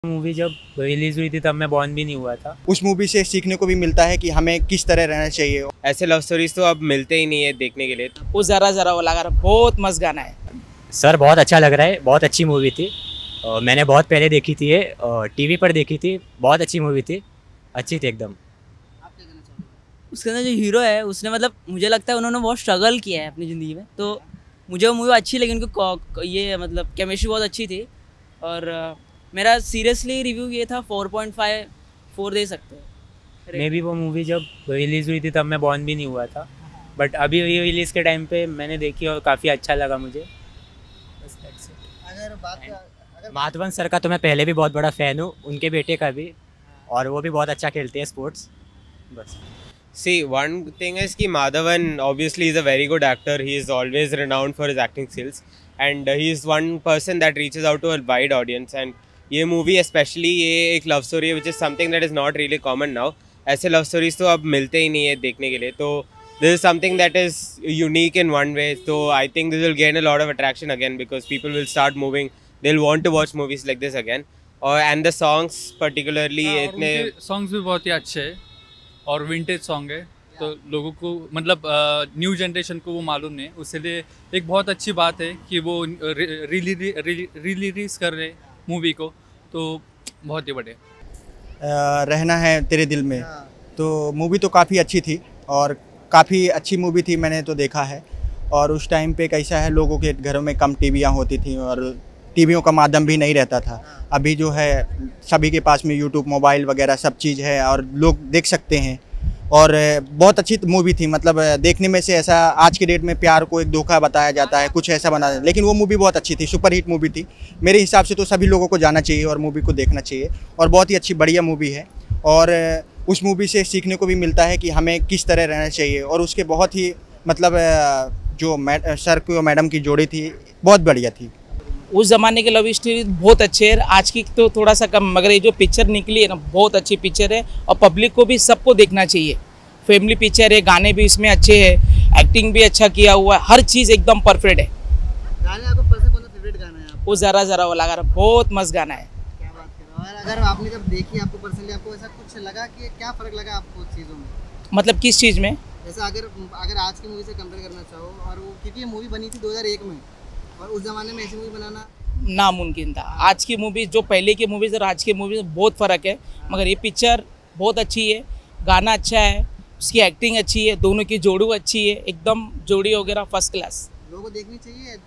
Movie जब release हुई थी तब मैं बॉर्न भी नहीं हुआ था। उस मूवी से सीखने को भी मिलता है कि हमें किस तरह रहना चाहिए। ऐसे लव स्टोरीज तो अब मिलते ही नहीं है देखने के लिए। वो ज़रा ज़रा वो लगा रहा, बहुत मस्त गाना है सर। बहुत अच्छा लग रहा है, बहुत अच्छी मूवी थी। मैंने बहुत पहले देखी थी ये, टीवी पर देखी थी। बहुत अच्छी मूवी थी, अच्छी थी एकदम। उसके अंदर जो हीरो है उसने मतलब मुझे लगता है उन्होंने बहुत स्ट्रगल किया है अपनी ज़िंदगी में, तो मुझे वो मूवी अच्छी लगी। उनकी ये मतलब केमिस्ट्री बहुत अच्छी थी। और मेरा सीरियसली रिव्यू ये था 4.5 दे सकते हैं। मे भी वो मूवी जब रिलीज हुई थी तब मैं बॉर्न भी नहीं हुआ था, बट अभी रिलीज़ के टाइम पे मैंने देखी और काफ़ी अच्छा लगा मुझे। बस that's it। अगर माधवन सर का तो मैं पहले भी बहुत बड़ा फ़ैन हूँ, उनके बेटे का भी, और वो भी बहुत अच्छा खेलते हैं स्पोर्ट्स। बस See, one thing is कि Madhavan obviously is a very good actor. He is always renowned for his acting skills, and he is one person that reaches out to a wide audience. And ये movie especially ये एक love story है which is something that is not really common now. ऐसे love stories तो अब मिलते ही नहीं है देखने के लिए, तो this is something that is unique in one way. So I think this will gain a lot of attraction again because people will start moving. They'll want to watch movies like this again. And the songs particularly इतने songs भी बहुत ही अच्छे हैं और vintage song है, तो लोगों को मतलब न्यू जनरेशन को वो मालूम नहीं, उसके लिए एक बहुत अच्छी बात है कि वो रिलीज कर रहे मूवी को, तो बहुत ही बढ़िया। रहना है तेरे दिल में, तो मूवी तो काफ़ी अच्छी थी और काफ़ी अच्छी मूवी थी, मैंने तो देखा है। और उस टाइम पे कैसा है, लोगों के घरों में कम टीवियाँ होती थी और टीवियों का माध्यम भी नहीं रहता था। अभी जो है सभी के पास में यूट्यूब, मोबाइल वगैरह सब चीज़ है और लोग देख सकते हैं। और बहुत अच्छी मूवी थी, मतलब देखने में से ऐसा आज के डेट में प्यार को एक धोखा बताया जाता है, कुछ ऐसा बना, लेकिन वो मूवी बहुत अच्छी थी, सुपर हिट मूवी थी। मेरे हिसाब से तो सभी लोगों को जाना चाहिए और मूवी को देखना चाहिए, और बहुत ही अच्छी बढ़िया मूवी है। और उस मूवी से सीखने को भी मिलता है कि हमें किस तरह रहना चाहिए। और उसके बहुत ही मतलब जो सर को मैडम की जोड़ी थी बहुत बढ़िया थी। उस ज़माने के लव स्टोरी बहुत अच्छे है, आज की तो थोड़ा सा कम, मगर ये जो पिक्चर निकली है ना बहुत अच्छी पिक्चर है और पब्लिक को भी सबको देखना चाहिए। फैमिली पिक्चर है, गाने भी इसमें अच्छे हैं, एक्टिंग भी अच्छा किया हुआ है, हर चीज़ एकदम परफेक्ट है। गाने आपको पर्सनल कौन सा फेवरेट गाना है आपका? वो ज़रा ज़रा वो लगा रहा, बहुत मस्त गाना है। क्या बात कर रहे हो? और अगर आपने जब देखी, आपको पर्सनली आपको ऐसा कुछ लगा कि क्या फ़र्क लगा आपको चीज़ों में? मतलब किस चीज़ में? जैसा अगर आज की मूवी से कंपेयर करना चाहो, और वो क्योंकि ये मूवी बनी थी 2001 में, और उस ज़माने में ऐसी मूवी बनाना नामुमकिन था। आज की मूवी, जो पहले की मूवीज़ और आज की मूवीज़ में बहुत फ़र्क है, मगर ये पिक्चर बहुत अच्छी है, गाना अच्छा है, उसकी एक्टिंग अच्छी है, दोनों की जोड़ी अच्छी है, एकदम जोड़ी वगैरह फर्स्ट क्लास। लोगों को देखनी चाहिए।